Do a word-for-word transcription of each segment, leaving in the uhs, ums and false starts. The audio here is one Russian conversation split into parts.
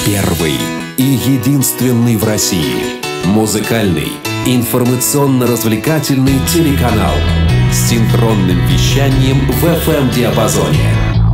Первый и единственный в России музыкальный, информационно-развлекательный телеканал с синхронным вещанием в эф эм-диапазоне.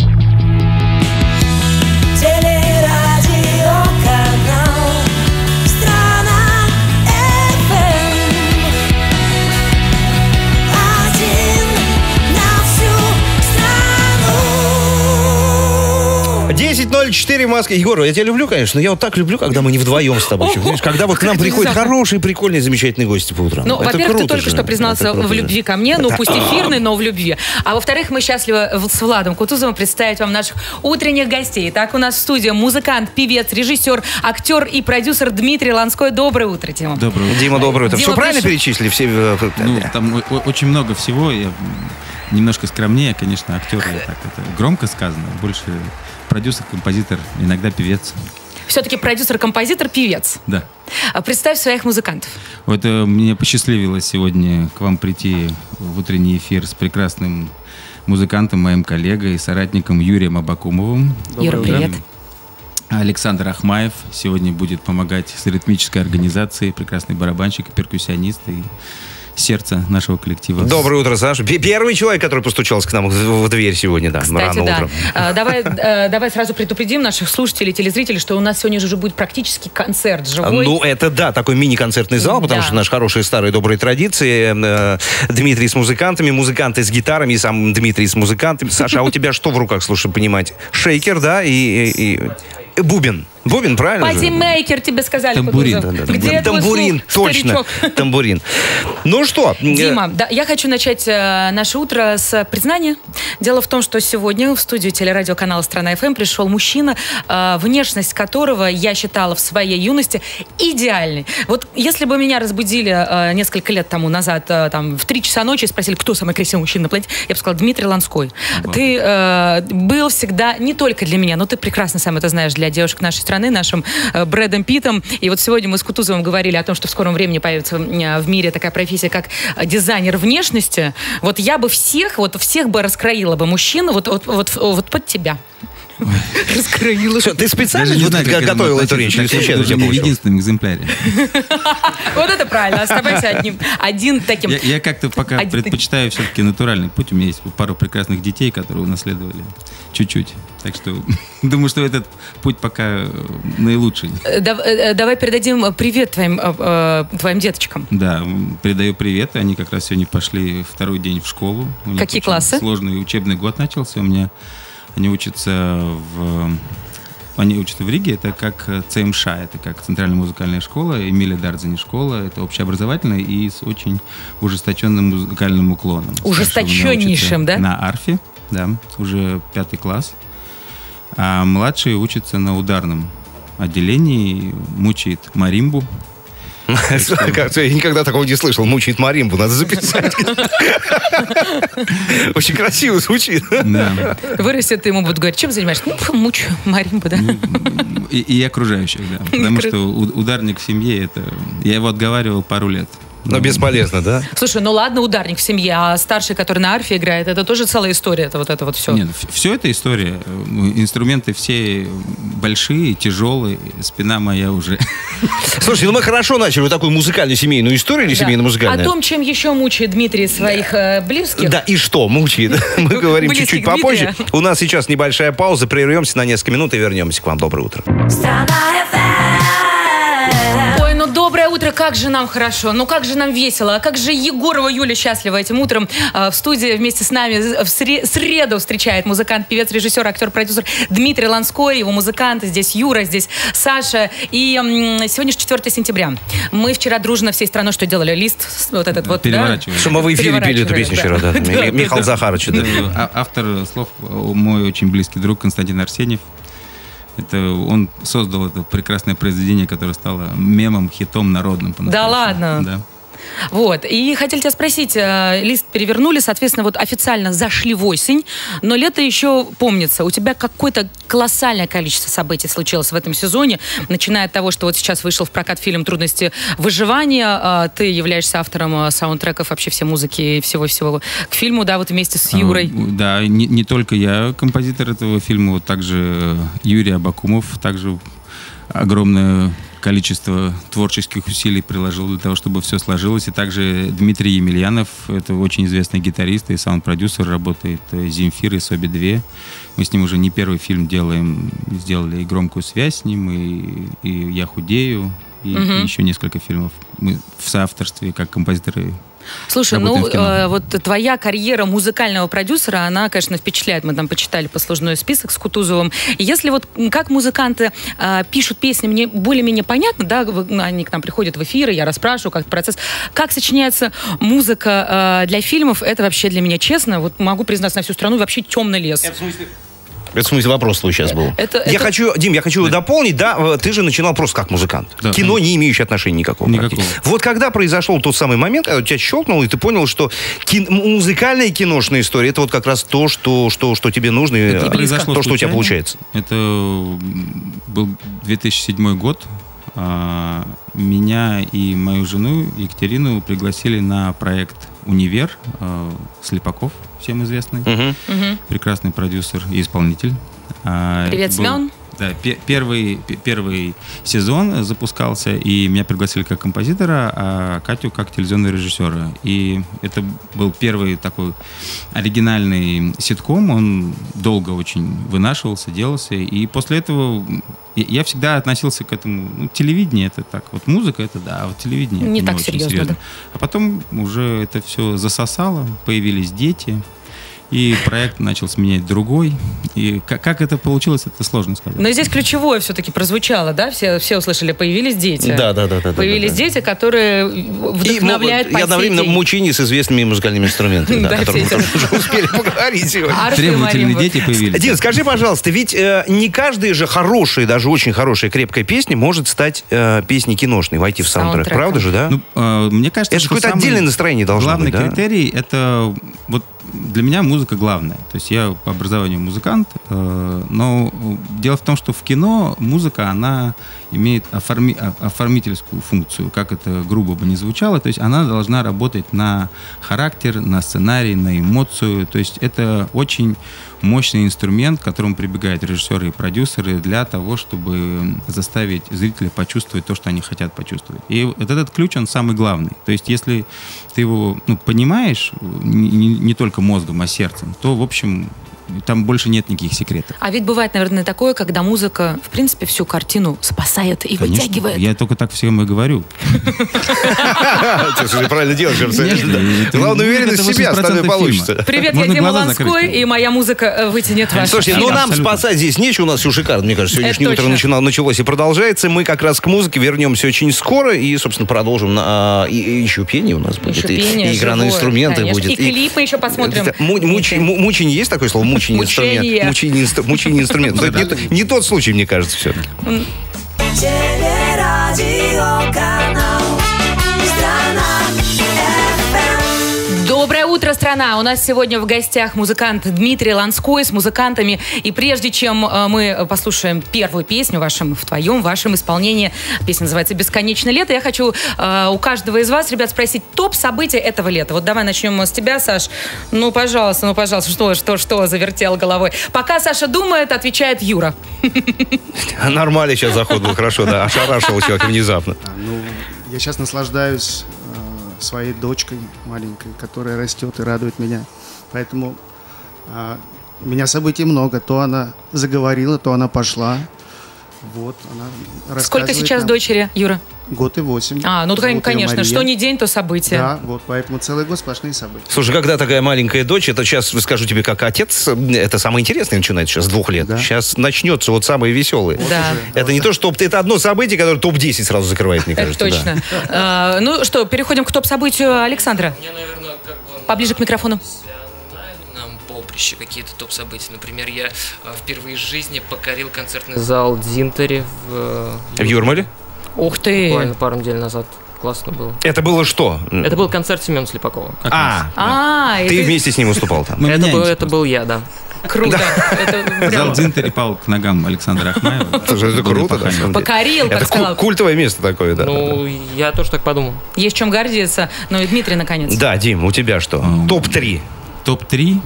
десять ноль четыре в Москве. Егор, я тебя люблю, конечно, но я вот так люблю, когда мы не вдвоем с тобой. Понимаешь? Когда вот к нам приходят хорошие, прикольные, замечательные гости по утрам. Ну, во-первых, ты только же. что признался в любви ко мне, ну, пусть эфирный, но в любви. А во-вторых, мы счастливы с Владом Кутузовым представить вам наших утренних гостей. Так, у нас в студии музыкант, певец, режиссер, актер и продюсер Дмитрий Ланской. Доброе утро, Дима. Доброе утро. Дима, доброе утро. Дима, Все правильно пришел... перечислили? Все... Ну, там очень много всего. Я немножко скромнее, конечно, актер. Так, это громко сказано. Больше... Продюсер, композитор, иногда певец. Все-таки продюсер, композитор, певец. Да. Представь своих музыкантов. Вот э, мне посчастливилось сегодня к вам прийти в утренний эфир с прекрасным музыкантом, моим коллегой и соратником Юрием Абакумовым. Юра, привет. Александр Ахмаев сегодня будет помогать с ритмической организацией, прекрасный барабанщик и перкуссионист, и сердце нашего коллектива. Доброе утро, Саша. Первый человек, который постучался к нам в дверь сегодня, да, Кстати, рано да. утром. А, давай, а, давай сразу предупредим наших слушателей, телезрителей, что у нас сегодня же уже будет практически концерт живой. Ну, это да, такой мини-концертный зал, потому да. что наши хорошие старые добрые традиции. Э, Дмитрий с музыкантами, музыканты с гитарами, и сам Дмитрий с музыкантами. Саша, а у тебя что в руках, слушай, понимать? Шейкер, да, и... и, и... Бубен. Бубен, правильно? Патимейкер, тебе сказали. Тамбурин. Да, да, да. Где Тамбурин, твой точно. старичок? Тамбурин. Ну что? Дима, да, я хочу начать э, наше утро с признания. Дело в том, что сегодня в студию телерадиоканала «Страна эф эм» пришел мужчина, э, внешность которого я считала в своей юности идеальной. Вот если бы меня разбудили э, несколько лет тому назад, э, там, в три часа ночи и спросили, кто самый красивый мужчина на планете, я бы сказала, Дмитрий Ланской. Wow. Ты э, был всегда не только для меня, но ты прекрасно сам это знаешь, для девушек нашей страны, нашим э, Брэдом Питтом. И вот сегодня мы с Кутузовым говорили о том, что в скором времени появится э, в мире такая профессия, как дизайнер внешности. Вот я бы всех, вот всех бы раскроила бы мужчин вот, вот, вот, вот под тебя. Раскроила. Все, ты специально вот знаю, готовил эту речь? Или случайно в единственном экземпляре. Вот это правильно. Оставайся одним, один таким. Я, я как-то пока один предпочитаю таким. Все-таки натуральный путь. У меня есть пару прекрасных детей, которые унаследовали чуть-чуть. Так что думаю, что этот путь пока наилучший. Давай передадим привет твоим, твоим деточкам. Да, передаю привет. Они как раз сегодня пошли второй день в школу. Какие классы? Сложный учебный год начался у меня. Они учатся в... Они учатся в Риге, это как ЦМШ, это как Центральная музыкальная школа, Эмилия Дарзани школа, это общеобразовательная и с очень ужесточенным музыкальным уклоном. Ужесточеннейшим, да? На арфе, да, уже пятый класс. А младший учится на ударном отделении, мучает маримбу. Я никогда такого не слышал. Мучает маримбу, надо записать. Очень красиво звучит. Вырастет, ты ему будут говорить, чем занимаешься? Ну, мучаю маримбу, да. И окружающих, да. Потому что ударник в семье, это... Я его отговаривал пару лет. Но бесполезно, да? Слушай, ну ладно, ударник в семье, а старший, который на арфе играет, это тоже целая история, это вот это вот все. Нет, все это история. Инструменты все большие, тяжелые, спина моя уже. Слушай, ну мы хорошо начали вот такую музыкальную семейную историю или да. семейно-музыкальную? О том, чем еще мучает Дмитрий своих э, близких. Да, и что мучает? Мы говорим чуть-чуть попозже. У нас сейчас небольшая пауза, прервемся на несколько минут и вернемся к вам. Доброе утро. Ой, ну доброе утро, как же нам хорошо, ну как же нам весело, а как же Егорова Юля счастлива этим утром э, в студии вместе с нами в сре- среду встречает музыкант, певец, режиссер, актер, продюсер Дмитрий Ланской, его музыканты, здесь Юра, здесь Саша, и м- сегодня же четвёртое сентября. Мы вчера дружно всей страной что делали? Лист вот этот вот, да? Что мы в эфире пели эту песню вчера, да. Михаил Захарович. Автор слов мой очень близкий друг Константин Арсеньев. Это он создал это прекрасное произведение, которое стало мемом, хитом народным. Да ладно? Да. Вот. И хотели тебя спросить, лист перевернули, соответственно, вот официально зашли в осень, но лето еще помнится. У тебя какое-то колоссальное количество событий случилось в этом сезоне, начиная от того, что вот сейчас вышел в прокат фильм «Трудности выживания». Ты являешься автором саундтреков, вообще всей музыки и всего-всего к фильму, да, вот вместе с Юрой. А, да, не, не только я композитор этого фильма, вот также Юрий Абакумов, также огромное количество творческих усилий приложил для того, чтобы все сложилось. И также Дмитрий Емельянов, это очень известный гитарист и саунд-продюсер, работает Земфир и Соби два. Мы с ним уже не первый фильм делаем, сделали и «Громкую связь» с ним, и, и «Я худею», и, угу. и еще несколько фильмов. Мы в соавторстве, как композиторы. Слушай, ну э, вот твоя карьера музыкального продюсера, она, конечно, впечатляет. Мы там почитали послужной список с Кутузовым. И если вот как музыканты э, пишут песни, мне более-менее понятно, да, они к нам приходят в эфиры, я расспрашиваю, как процесс. Как сочиняется музыка э, для фильмов, это вообще для меня, честно, вот могу признаться на всю страну, вообще темный лес. Это в смысле... Это в смысле вопрос твой сейчас был. Это, я это... хочу, Дим, я хочу да. дополнить, да, ты же начинал просто как музыкант. Да. Кино не имеющее отношения никакого. Никакого. Вот когда произошел тот самый момент, когда у тебя щелкнул, и ты понял, что кин... музыкальная киношная история, это вот как раз то, что, что, что тебе нужно, это и произошло то, что у тебя получается. Это был две тысячи седьмой год. Меня и мою жену Екатерину пригласили на проект «Универ» Слепаков, всем известный, угу. прекрасный продюсер и исполнитель. Привет, Семен. Да, первый, первый сезон запускался, и меня пригласили как композитора, а Катю как телевизионного режиссера. И это был первый такой оригинальный ситком, он долго очень вынашивался, делался, и после этого я всегда относился к этому, ну, телевидение это так, вот музыка это да, а вот телевидение не это так не серьезно, очень серьезно. Да? А потом уже это все засосало, появились дети. И проект начал сменять другой. И как, как это получилось, это сложно сказать. Но здесь ключевое все-таки прозвучало, да? Все, все услышали, появились дети. Да, да, да. да появились да, да. дети, которые вдохновляют по И одновременно мучение с известными музыкальными инструментами, о которых мы уже успели поговорить сегодня. Требовательные дети появились. Дин, скажи, пожалуйста, ведь не каждая же хорошая, даже очень хорошая, крепкая песня может стать песней киношной, войти в саундтрек. Правда же, да? Мне кажется, это какое-то отдельное настроение должно быть, да? Главный критерий — это вот для меня музыка главная. То есть я по образованию музыкант, э, но дело в том, что в кино музыка, она имеет оформи, оформительскую функцию, как это грубо бы не звучало. То есть она должна работать на характер, на сценарий, на эмоцию. То есть это очень мощный инструмент, к которому прибегают режиссеры и продюсеры для того, чтобы заставить зрителя почувствовать то, что они хотят почувствовать. И вот этот ключ, он самый главный. То есть если ты его, ну, понимаешь, не, не только мозгом, а сердцем, то, в общем, там больше нет никаких секретов. А ведь бывает, наверное, такое, когда музыка, в принципе, всю картину спасает и Конечно. вытягивает. Я только так всем и говорю. Ты правильно делаешь. Главное, уверенность в себе, остальное получится. Привет, я Дима Ланской, и моя музыка вытянет вашу. Слушайте, ну нам спасать здесь нечего, у нас все шикарно. Мне кажется, сегодняшнее утро началось и продолжается. Мы как раз к музыке вернемся очень скоро и, собственно, продолжим. Еще пение у нас будет, и игра на инструменты будет. И клип мы еще посмотрим. Мучение есть такое слово? Мучение инструмент. Мучение, инстру, мучение инструмент. Это не, не тот случай, мне кажется, все-таки. Доброе утро, страна! У нас сегодня в гостях музыкант Дмитрий Ланской с музыкантами. И прежде чем мы послушаем первую песню вашем, в твоем, вашем исполнении, песня называется «Бесконечное лето», я хочу э, у каждого из вас, ребят, спросить топ события этого лета. Вот давай начнем с тебя, Саш. Ну, пожалуйста, ну, пожалуйста, что, что, что завертел головой. Пока Саша думает, отвечает Юра. Нормально сейчас заход был, хорошо, да, ошарашил человек внезапно. Ну, я сейчас наслаждаюсь своей дочкой маленькой, которая растет и радует меня. Поэтому а, у меня событий много. То она заговорила, то она пошла. Вот, она Сколько сейчас нам. дочери, Юра? Год и восемь. А, ну, вот конечно, Мария. Что не день, то события. Да, вот, поэтому целый год сплошные события. Слушай, когда такая маленькая дочь, это сейчас, скажу тебе, как отец, это самое интересное начинается сейчас с двух лет. Да. Сейчас начнется вот самое веселое. Вот да. Это не то, что это одно событие, которое топ десять сразу закрывает, мне кажется. Это точно. Да. А, ну что, переходим к топ-событию Александра. Мне, наверное, как бы... Поближе к микрофону. Какие-то топ-события. Например, я впервые в жизни покорил концертный зал Дзинтери в... В Юрмале? Ух ты! Буквально пару недель назад. Классно было. Это было что? Это был концерт Семена Слепакова. А, а, ты это... вместе с ним выступал там? Это был, это был я, да. Круто. Да. Зал Дзинтери пал к ногам Александра Ахмаева. Слушай, это круто. Покорил, как это сказал. Культовое место такое, да. Ну, я тоже так подумал. Есть чем гордиться. Ну и Дмитрий, наконец. Да, Дим, у тебя что? топ три. топ три.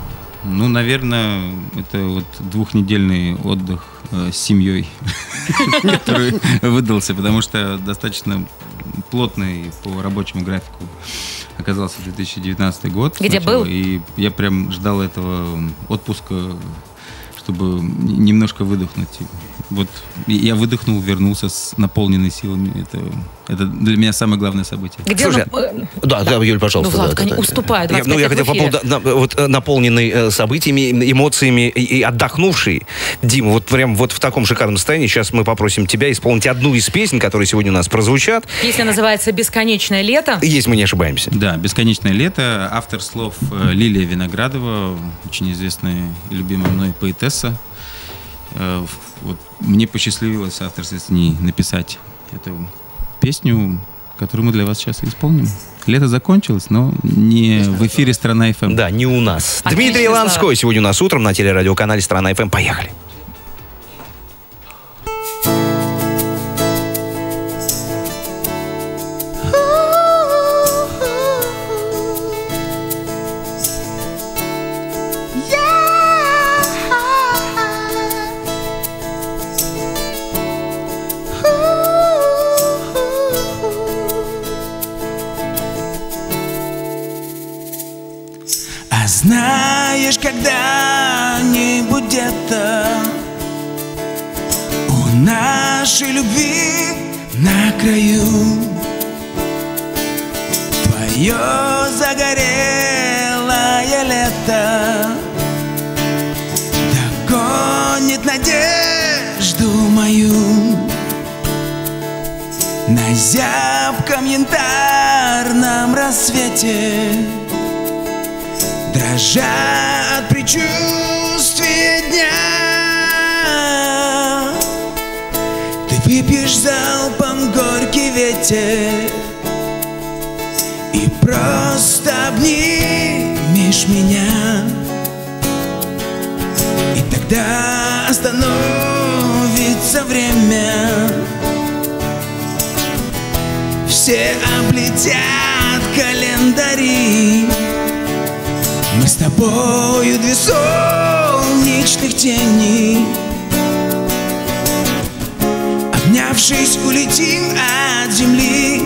Ну, наверное, это вот двухнедельный отдых э, с семьей, который выдался, потому что достаточно плотный по рабочему графику оказался две тысячи девятнадцатый год. Где был? И я прям ждал этого отпуска, чтобы немножко выдохнуть. Вот я выдохнул, вернулся с наполненной силами. Это, это для меня самое главное событие. Где Слушай, он... да, да, Юль, пожалуйста. Ну, Влад, да, да, да. уступает. Я, ну, я хотел по поводу на, вот, наполненный э, событиями, эмоциями и, и отдохнувший. Дима, вот прям вот в таком шикарном состоянии. Сейчас мы попросим тебя исполнить одну из песен, которые сегодня у нас прозвучат. Песня называется «Бесконечное лето». Если мы не ошибаемся. Да, «Бесконечное лето». Автор слов э, Лилия Виноградова, очень известная и любимая мной поэтесса. Э, вот, мне посчастливилось авторстве с ней написать эту песню, которую мы для вас сейчас исполним. Лето закончилось, но не в эфире «Страна эф эм». Да, не у нас. Отлично, Дмитрий Слава. Ланской сегодня у нас утром на телерадиоканале «Страна эф эм». Поехали. А знаешь, когда-нибудь где-то у нашей любви на краю твое загорелое лето догонит надежду мою на зябком янтарном рассвете. Дрожа от предчувствия дня, ты выпьешь залпом горький ветер и просто обнимешь меня. И тогда остановится время, все облетят календари. Мы с тобою две солнечных тени, обнявшись, улетим от земли.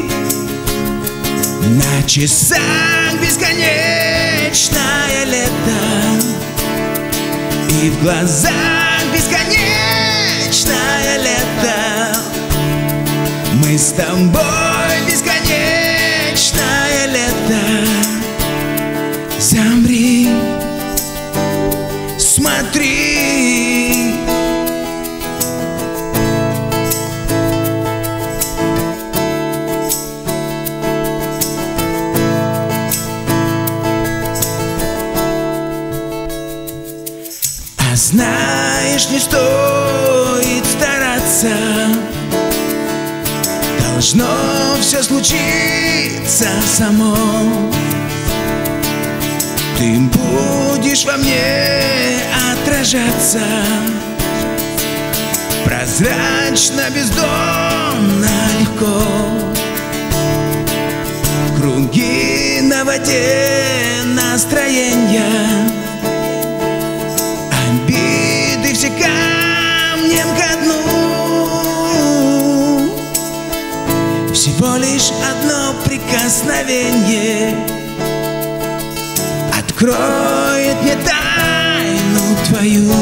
На часах бесконечное лето, и в глазах бесконечное лето. Мы с тобой бесконечное лето. Замри, смотри. А знаешь, не стоит стараться, должно все случиться само. Ты будешь во мне отражаться прозрачно, бездонно, легко. Круги на воде, настроения, обиды все камнем ко дну. Всего лишь одно прикосновение откроет мне тайну твою,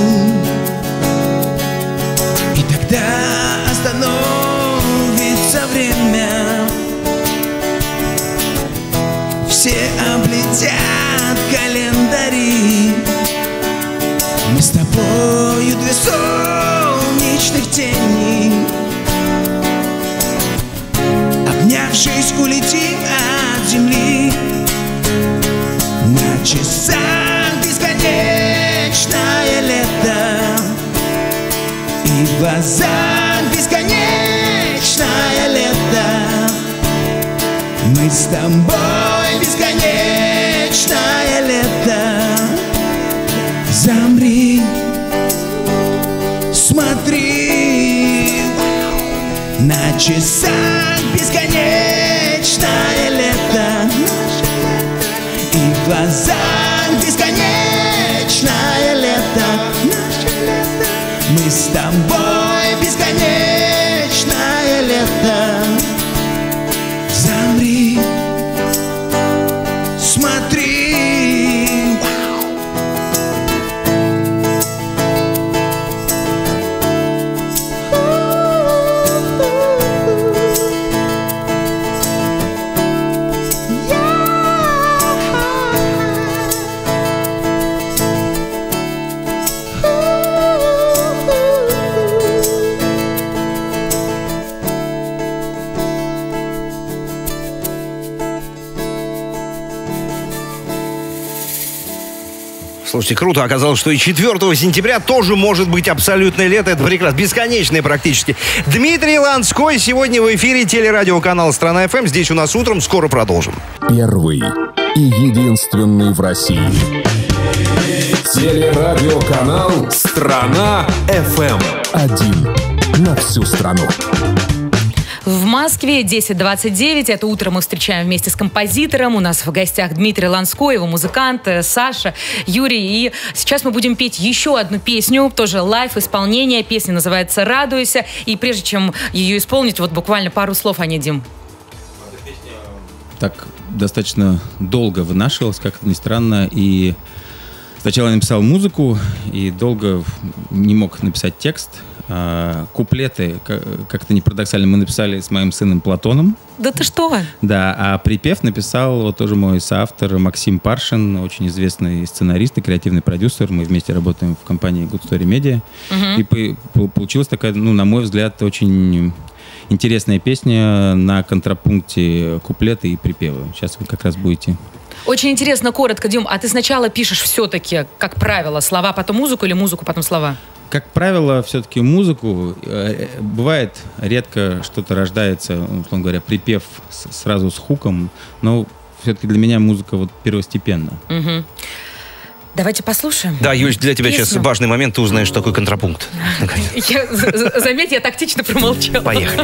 и тогда остановится время, все облетят календари. Мы с тобою две солнечных тени, обнявшись, улетим от земли. На часах бесконечное лето, и в глазах бесконечное лето. Мы с тобой бесконечное лето. Замри, смотри. На часах бесконечное лето, и в глазах бесконечное Слушайте, круто. Оказалось, что и четвёртого сентября тоже может быть абсолютное лето. Это прекрасно. Бесконечное практически. Дмитрий Ланской сегодня в эфире телерадиоканала «Страна эф эм». Здесь у нас утром. Скоро продолжим. Первый и единственный в России. Телерадиоканал «Страна эф эм». Один на всю страну. В Москве десять двадцать девять. Это утро мы встречаем вместе с композитором. У нас в гостях Дмитрий Ланской, его музыкант, Саша, Юрий. И сейчас мы будем петь еще одну песню, тоже лайв-исполнение. Песня называется «Радуйся». И прежде чем ее исполнить, вот буквально пару слов о ней, Дим. Так достаточно долго вынашивалась, как ни странно. И сначала я написал музыку, и долго не мог написать текст. А, куплеты, как-то не парадоксально, мы написали с моим сыном Платоном. Да ты что? Да, а припев написал вот тоже мой соавтор Максим Паршин, очень известный сценарист и креативный продюсер. Мы вместе работаем в компании Good Story Media. Угу. И по- получилась такая, ну, на мой взгляд, очень интересная песня на контрапункте куплеты и припевы. Сейчас вы как раз будете... Очень интересно, коротко, Дим, а ты сначала пишешь все-таки, как правило, слова, потом музыку или музыку, потом слова? Как правило, все-таки музыку, э, бывает, редко что-то рождается, условно говоря, припев с, сразу с хуком, но все-таки для меня музыка вот первостепенна. Угу. Давайте послушаем. Да, Юль, для тебя песню. Сейчас важный момент, ты узнаешь, что такое контрапункт. Я, заметь, я тактично промолчала. Поехали.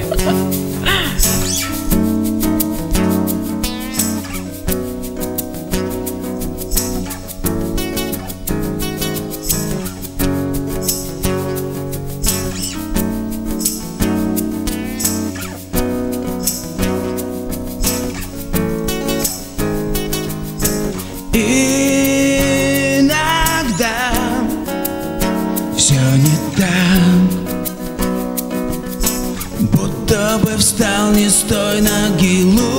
Иногда все не так, будто бы встал не с той ноги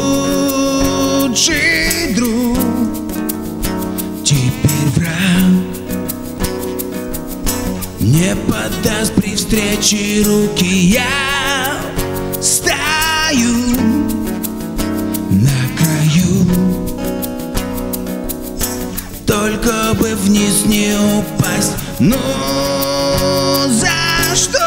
лучший друг, теперь враг не подаст при встрече руки. Я стою на краю, только бы вниз не упасть. Ну, за что,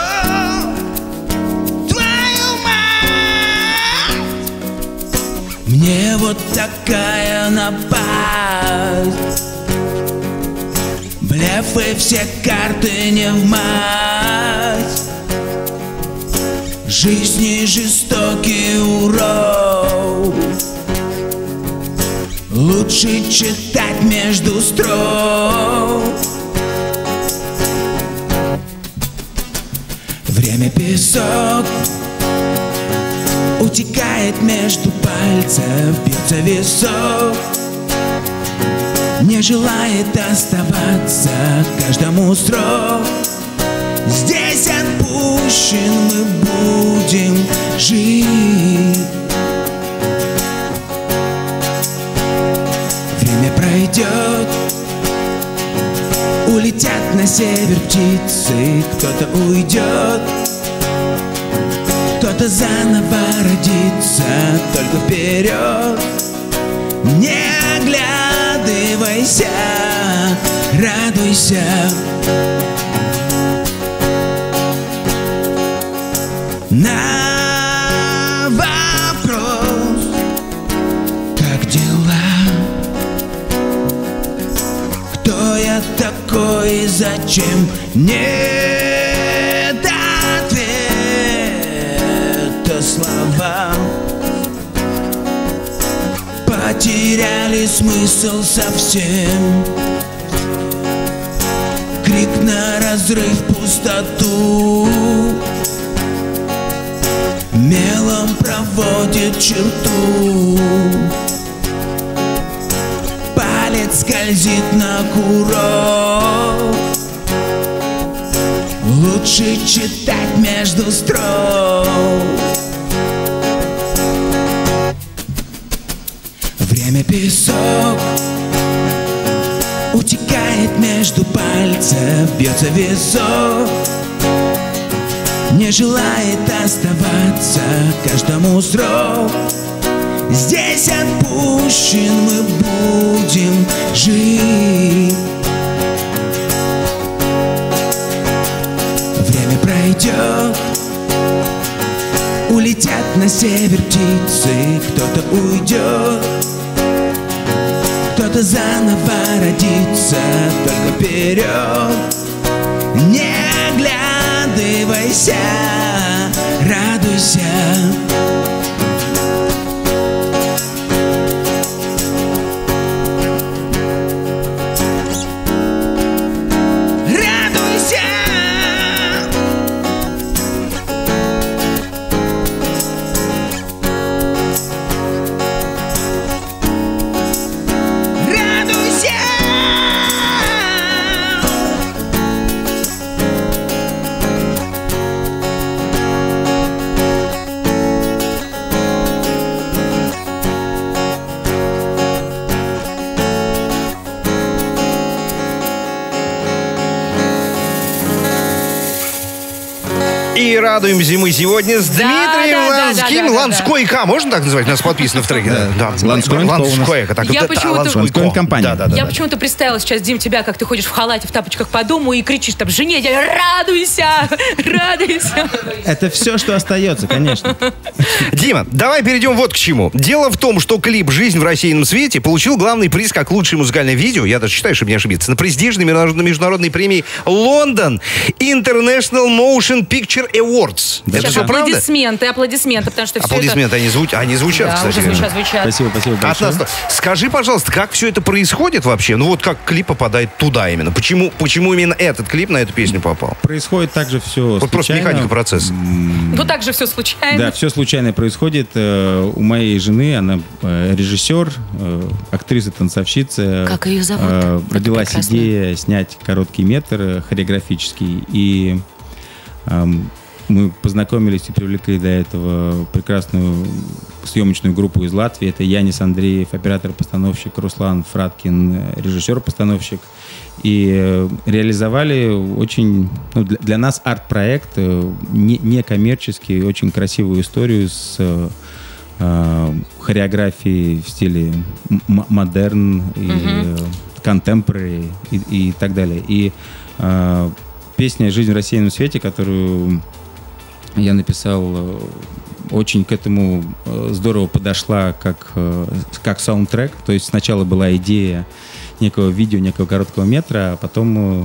твою мать, мне вот такая напасть? Блефы, все карты не в мать. Жизни жестокий урок, лучше читать между строк. Время песок утекает между пальцев, бьется висок, не желает оставаться каждому срок. Здесь отпущен, мы будем жить. Время пройдет, улетят на север птицы, кто-то уйдет, кто-то заново родится, только вперед. Не оглядывайся, радуйся. На вопрос, как дела, кто я такой и зачем, нет ответа. Слова потеряли смысл совсем. Крик на разрыв, пустоту, мелом проводит черту. Палец скользит на курок, лучше читать между строк. Время песок утекает между пальцев, бьется висок, не желает оставаться каждому срок. Здесь отпущен, мы будем жить. уйдет. Улетят на север птицы, кто-то уйдет, кто-то заново родится, только вперед. Не оглядывайся, радуйся. И радуемся мы сегодня с Дмитрием да, да, Ланским. да, да, да, Ланской К, можно так назвать? У нас подписано в треке. Да, Ланской Ланской К. Я почему-то- Ланской компания. Да, да, да. Я да. почему-то представила сейчас, Дим, тебя, как ты ходишь в халате, в тапочках по дому и кричишь там жене, я радуйся, радуйся. Это все, что остается, конечно. Дима, давай перейдем вот к чему. Дело в том, что клип «Жизнь в рассеянном свете» получил главный приз как лучшее музыкальное видео, я даже считаю, чтобы не ошибиться, на престижной международной, международной премии London International Motion Picture Awards. Это Сейчас все правда? аплодисменты, аплодисменты, потому что все Аплодисменты, они, звуч... они это... звучат, Да, кстати. уже звучат, звучат. Спасибо, спасибо От большое. нас. Скажи, пожалуйста, как все это происходит вообще? Ну вот как клип попадает туда именно? Почему, почему именно этот клип на эту песню попал? Происходит также все Вот просто механика процесса. Ну так же все случайно. Да, все случайно происходит. Э, У моей жены, она э, режиссер, э, актриса, танцовщица. Как ее зовут? Э, Это Родилась прекрасно. идея снять короткий метр э, хореографический. И эм, мы познакомились и привлекли до этого прекрасную съемочную группу из Латвии. Это Янис Андреев, оператор-постановщик, Руслан Фраткин, режиссер-постановщик. И э, реализовали очень, ну, для, для нас арт-проект, э, не, некоммерческий, очень красивую историю с э, э, хореографией в стиле м- модерн и контемпорари и, и так далее. И э, песня «Жизнь в рассеянном свете», которую я написал, э, очень к этому э, здорово подошла как, э, как саундтрек. То есть сначала была идея некого видео, некого короткого метра, а потом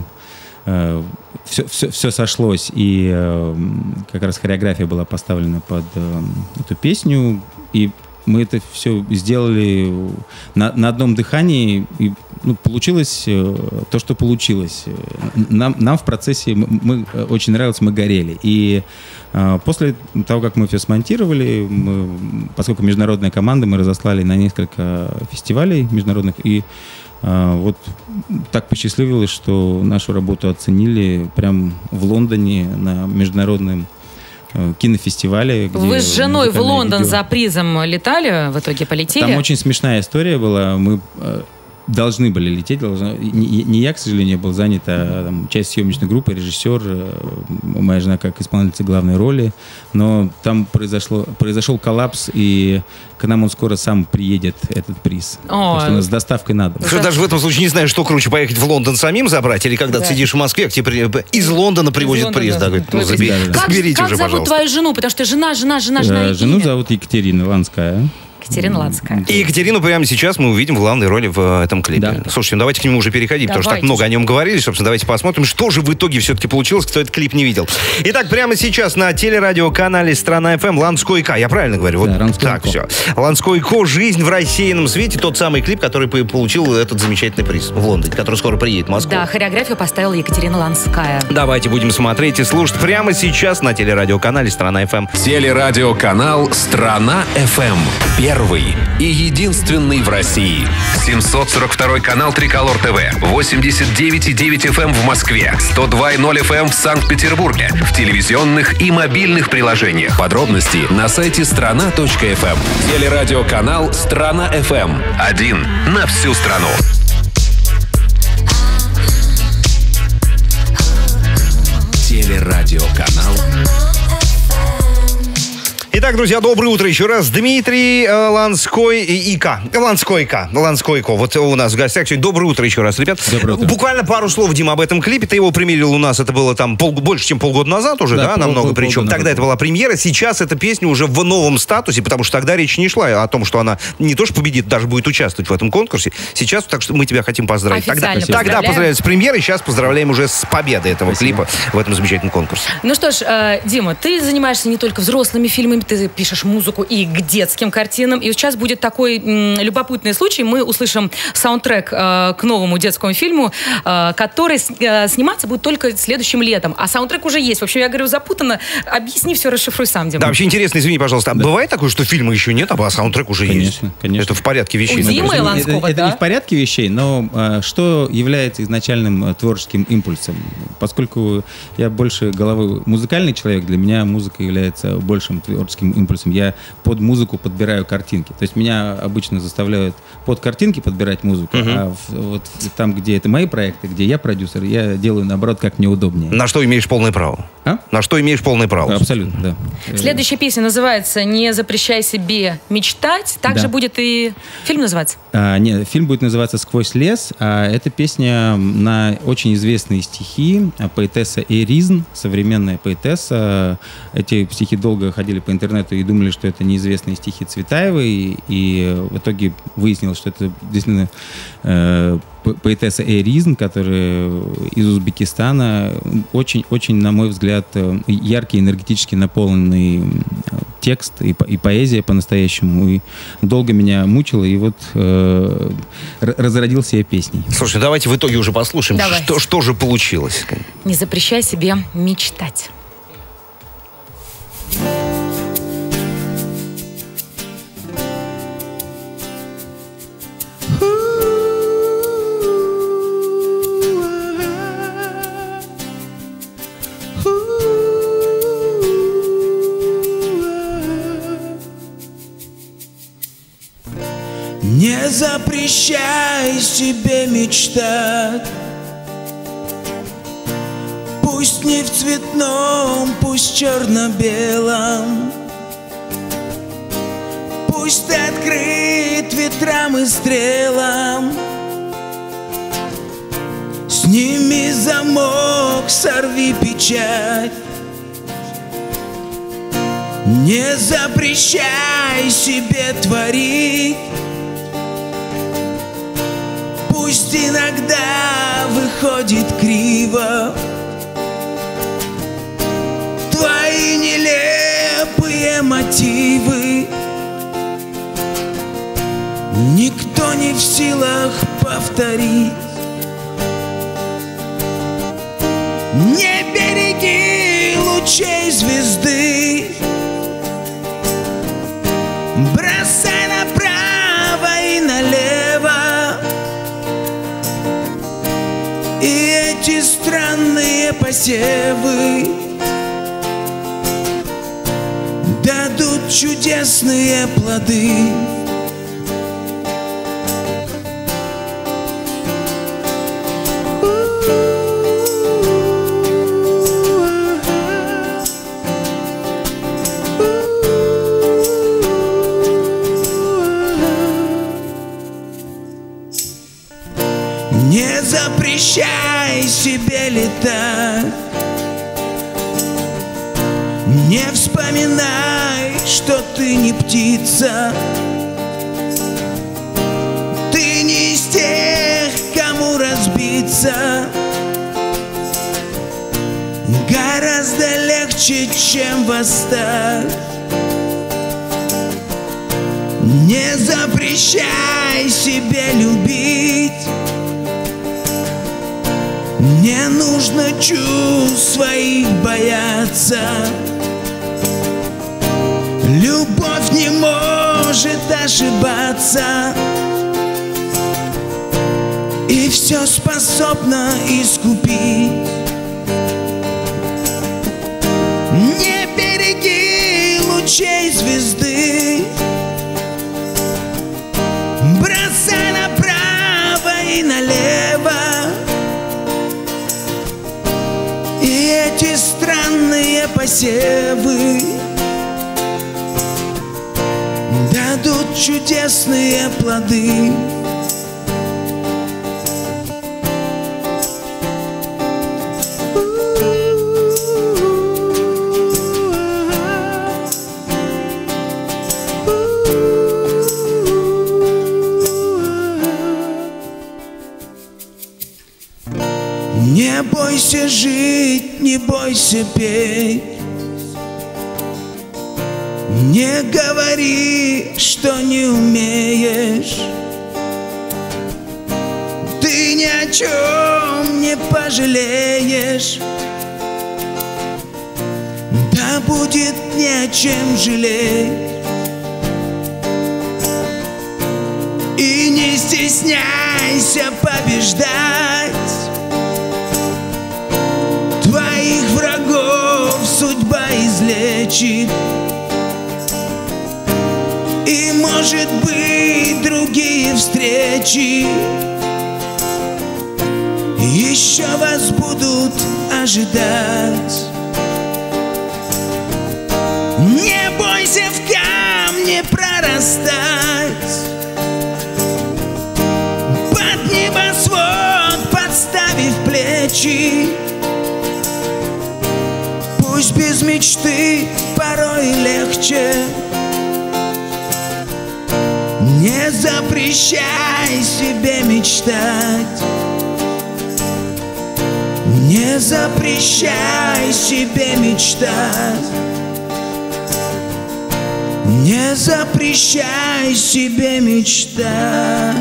э, все, все, все сошлось. И э, как раз хореография была поставлена под э, эту песню. И мы это все сделали на, на одном дыхании. И ну, получилось э, то, что получилось. Нам, нам в процессе мы, мы, очень нравилось, мы горели. И э, после того, как мы все смонтировали, мы, поскольку международная команда, мы разослали на несколько фестивалей международных. И э, вот так посчастливилось, что нашу работу оценили прям в Лондоне на международном э, кинофестивале. где Вы с женой в музыкальное Лондон видео. за призом летали, в итоге полетели? Там очень смешная история была. Мы э, должны были лететь. Должны... Не, не я, к сожалению, был занят, а там, часть съемочной группы, режиссер, э, моя жена как исполнительница главной роли. Но там произошло, произошел коллапс, и к нам он скоро сам приедет, этот приз. О. Так что у нас с доставкой надо. Что даже в этом случае не знаю, что круче, поехать в Лондон самим забрать, или когда Да. ты сидишь в Москве, к тебе при- из Лондона привозят Лондона. приз. Да, говорит, ну, Твой забери- приз. Да, да, да. Как, заберите как уже, зовут пожалуйста. твою жену? Потому что жена, жена, жена, жена. Э, и Жену имя. зовут Екатерина Ланская. Екатерина Ланская. И Екатерину прямо сейчас мы увидим в главной роли в э, этом клипе. Да. Слушайте, ну давайте к нему уже переходить, потому что так Давайте много же. о нем говорили. Собственно, давайте посмотрим, что же в итоге все-таки получилось, кто этот клип не видел. Итак, прямо сейчас на телерадиоканале «Страна ФМ» Ланской К. Я правильно говорю? Вот Да, Ланской так Ко. все. Ланской Ко «Жизнь в рассеянном свете». Тот самый клип, который по- получил этот замечательный приз в Лондоне, который скоро приедет в Москву. Да, хореографию поставила Екатерина Ланская. Давайте будем смотреть и слушать прямо сейчас на телерадиоканале «Страна ФМ». Телерадиоканал «Страна ФМ». Первый и единственный в России. семьсот сорок второй канал Триколор ТВ, восемьдесят девять и девять эф эм в Москве, сто два и ноль эф эм в Санкт-Петербурге, в телевизионных и мобильных приложениях. Подробности на сайте страна точка эф эм. Телерадиоканал «Страна ФМ». Один на всю страну. Телерадиоканал Итак, друзья, доброе утро еще раз. Дмитрий э, Ланской и Ика. Ланскойка. Ланскойко. Вот у нас в гостях сегодня. Доброе утро еще раз, ребят. Доброе утро. Буквально пару слов, Дима, об этом клипе. Ты его примерил у нас, это было там пол, больше, чем полгода назад уже, да, да намного пол, причем. Тогда это была премьера. Сейчас эта песня уже в новом статусе, потому что тогда речь не шла о том, что она не то что победит, даже будет участвовать в этом конкурсе. Сейчас, так что мы тебя хотим поздравить. Тогда, тогда поздравляем с премьерой, сейчас поздравляем уже с победой этого Спасибо. клипа в этом замечательном конкурсе. Ну что ж, э, Дима, ты занимаешься не только взрослыми фильмами, ты пишешь музыку и к детским картинам. И сейчас будет такой м, любопытный случай. Мы услышим саундтрек э, к новому детскому фильму, э, который с, э, сниматься будет только следующим летом. А саундтрек уже есть. В общем, я говорю, запутанно. Объясни все, расшифруй сам, Дима. Да, вообще интересно, извини, пожалуйста, а да. бывает такое, что фильма еще нет, а саундтрек уже конечно, есть? Конечно, Это в порядке вещей. У Димы Ланского, это, это да? не в порядке вещей, но э, что является изначальным э, творческим импульсом? Поскольку я больше головой музыкальный человек, для меня музыка является большим творческим импульсом. Я под музыку подбираю картинки. То есть меня обычно заставляют под картинки подбирать музыку, uh-huh. а в, вот там, где это мои проекты, где я продюсер, я делаю, наоборот, как мне удобнее. На что имеешь полное право? А? На что имеешь полное право? Абсолютно, да. Следующая песня называется «Не запрещай себе мечтать». Также да. будет и фильм называться? А, нет, фильм будет называться «Сквозь лес». А это песня на очень известные стихи поэтесса Эризн, современная поэтесса. Эти стихи долго ходили по интернету и думали, что это неизвестные стихи Цветаевой, и в итоге выяснилось, что это действительно э, поэтесса Эризн, которая из Узбекистана. Очень-очень, на мой взгляд, яркий, энергетически наполненный текст и, и поэзия по-настоящему. И долго меня мучила, и вот э, разродился я песней. Слушай, давайте в итоге уже послушаем, что, что же получилось. Не запрещай себе мечтать. Не запрещай себе мечтать. Пусть не в цветном, пусть в черно-белом. Пусть ты открыт ветрам и стрелам. Сними замок, сорви печать. Не запрещай себе творить. Пусть иногда выходит криво. Твои нелепые мотивы никто не в силах повторить. Не береги лучей звезды. Бросай направо и налево. И эти странные посевы дадут чудесные плоды. Не запрещай себе летать. Не вспоминай, что ты не птица. Ты не из тех, кому разбиться гораздо легче, чем восстать. Не запрещай себе любить. Не нужно чувств своих бояться. Любовь не может ошибаться. И все способна искупить. Не береги лучей звезды. Бросай направо и налево. И эти странные посевы чудесные плоды. Не бойся жить, не бойся петь. Не говори, что не умеешь. Ты ни о чем не пожалеешь. Да будет не о чем жалеть. И не стесняйся побеждать. Твоих врагов судьба излечит. И, может быть, другие встречи еще вас будут ожидать. Не бойся в камне прорастать. Под небосвод подставив плечи. Пусть без мечты порой легче. Не запрещай себе мечтать. Не запрещай себе мечтать. Не запрещай себе мечтать.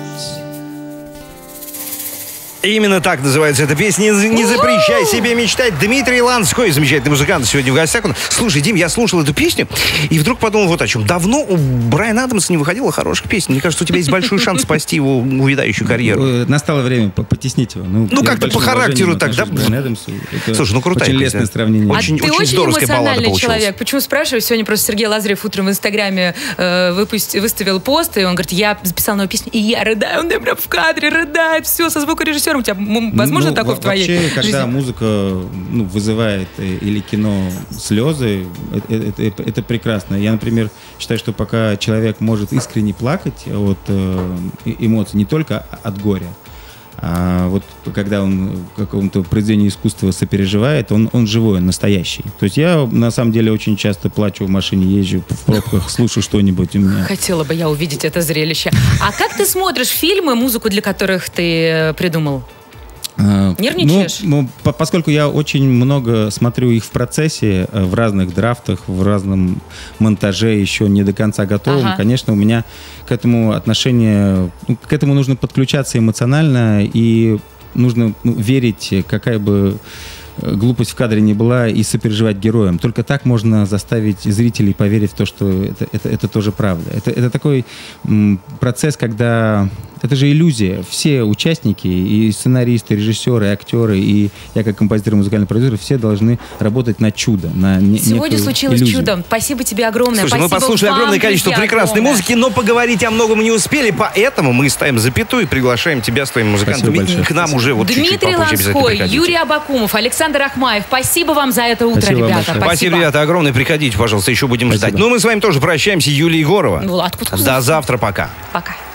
Именно так называется эта песня. Не, не запрещай себе мечтать. Дмитрий Ланской, замечательный музыкант, сегодня в гостях. Слушай, Дим, я слушал эту песню и вдруг подумал вот о чем. Давно у Брайана Адамса не выходила хороших песен. Мне кажется, у тебя есть большой шанс спасти его увядающую карьеру. Настало время потеснить его. Ну, ну как-то по характеру так, да? Слушай, ну крутая очень лестное сравнение. Очень, а ты очень, очень эмоциональный получилась. человек. Почему спрашиваю? Сегодня просто Сергей Лазарев утром в Инстаграме э, выпусти, выставил пост, и он говорит, я записал новую песню, и я рыдаю. Он прям в кадре рыдает. Все, со звукорежиссером. У тебя возможно ну, такое в твоей вообще, жизни? когда музыка ну, вызывает или кино слезы, это, это, это прекрасно. Я, например, считаю, что пока человек может искренне плакать от э, эмоций, не только от горя, а вот когда он в каком-то произведении искусства сопереживает, он, он живой, он настоящий. То есть я, на самом деле, очень часто плачу в машине, езжу в пробках, слушаю что-нибудь у меня. Хотела бы я увидеть это зрелище. А как ты смотришь фильмы, музыку для которых ты придумал? Нервничаешь? Ну, ну, поскольку я очень много смотрю их в процессе, в разных драфтах, в разном монтаже, еще не до конца готовым, ага. Конечно, у меня к этому отношение, ну, к этому нужно подключаться эмоционально, и нужно ну, верить, какая бы глупость в кадре не была, и сопереживать героям. Только так можно заставить зрителей поверить в то, что это, это, это тоже правда. Это, это такой м, процесс, когда... Это же иллюзия. Все участники, и сценаристы, и режиссеры, и актеры, и я как композитор и музыкальный продюсер, все должны работать на чудо, на не, Сегодня случилось иллюзию. Чудо. Спасибо тебе огромное. Слушай, Спасибо мы послушали вам, огромное количество прекрасной огромное. музыки, но поговорить о многом не успели, поэтому мы ставим запятую и приглашаем тебя с твоими музыкантами к нам уже вот чуть-чуть Дмитрий Ланской, Юрий Абакумов, Александр Ахмаев. Спасибо вам за это утро, спасибо, ребята. спасибо. Спасибо, ребята, огромное. Приходите, пожалуйста, еще будем спасибо. ждать. Ну, мы с вами тоже прощаемся. Юлия Егорова. Ну, откуда? До завтра, пока. Пока.